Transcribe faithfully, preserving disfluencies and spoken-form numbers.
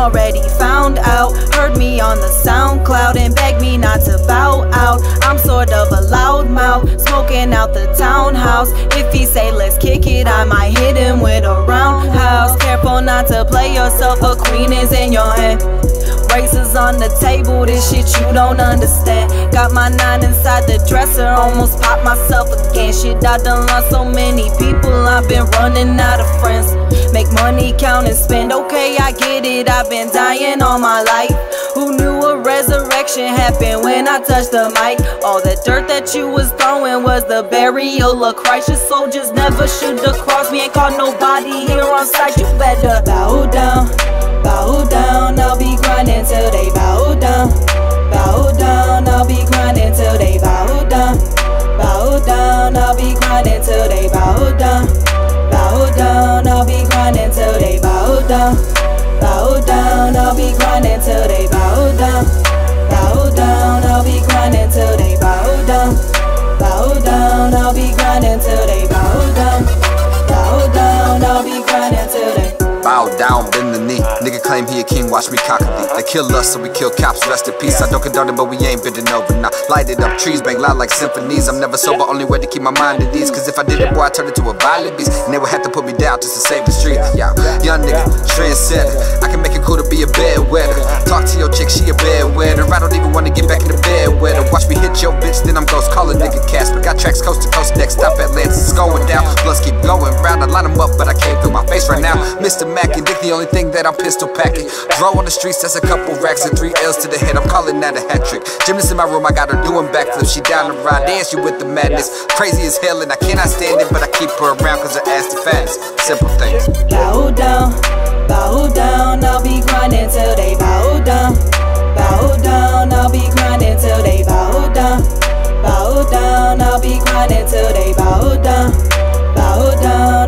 already found out. Heard me on the SoundCloud and begged me not to bow out. I'm sort of a loudmouth, smoking out the townhouse. If he say let's kick it, I might hit him with a roundhouse. Careful not to play yourself, a queen is in your hand. Razors on the table, this shit you don't understand. Got my nine inside the dresser, almost popped myself again. Shit, I done lost so many people, I've been running out of friends. Make money, count and spend, okay I get it, I've been dying all my life. Who knew a resurrection happened when I touched the mic? All the dirt that you was throwing was the burial of Christ. Your soldiers never should've crossed me, ain't caught nobody here on sight. You better bow down, bow down, I'll be grinding till they bow down. Bow down, I'll be grinding till they bow down. Bow down, I'll be grinding till they bow down. Bow down, I'll be grinding till they bow down. Bow down, I'll be grinding till they bow down. Bow down, I'll be grinding till they bow down. Bow down, I'll be grinding till they bow down. Bow down, I'll be grinding till they bow down, bend the knee. Nigga claim he a king, watch me cock a beat. They kill us, so we kill cops, rest in peace. I don't condone it, but we ain't bending over now. Light it up, trees bang loud like symphonies. I'm never sober, only way to keep my mind at ease. Cause if I did it, boy, I turn into a violent beast. And they would have to put me down just to save the street. Yeah, young nigga, trendsetter. I can make it cool to be a bedwetter. Talk to your chick, she a bedwetter. I don't even wanna get back in the bed with her. Watch me hit your bitch, then I'm ghost. Call a nigga Casper. Got tracks coast to coast, next stop Atlantis. It's going down, plus keep going round. I line them up, but I can't feel my face right now. Mister Mac and Dick, the only thing that I'm pistol packing. Draw on the streets, that's a couple racks and three L's to the head. I'm calling that a hat trick. Gymnast in my room, I got her doing backflips. She down to ride, dance you with the madness. Crazy as hell and I cannot stand it, but I keep her around cause her ass the fattest. Simple things. Bow down, bow down, I'll be grinding till they bow down. Bow down, I'll be grinding till they bow down. Bow down, I'll be grinding till they bow down. Bow down.